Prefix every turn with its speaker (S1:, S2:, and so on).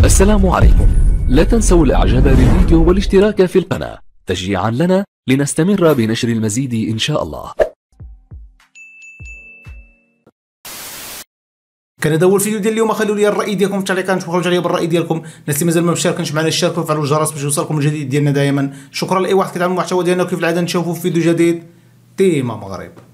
S1: السلام عليكم. لا تنسوا الاعجاب بالفيديو والاشتراك في القناة تشجيعا لنا لنستمر بنشر المزيد ان شاء الله.
S2: كان هذا هو الفيديو ديال اليوم. خلوا لي الراي ديالكم في التعليقات، تخرجوا عليا بالراي ديالكم. الناس اللي مازال ما مشاركينش معنا اشتركوا وفعلوا الجرس باش يوصلكم الجديد ديالنا دائما. شكرا لاي واحد كيدعم المحتوى ديالنا، وكيف العاده نشوفوا في فيديو جديد. ديما مغرب.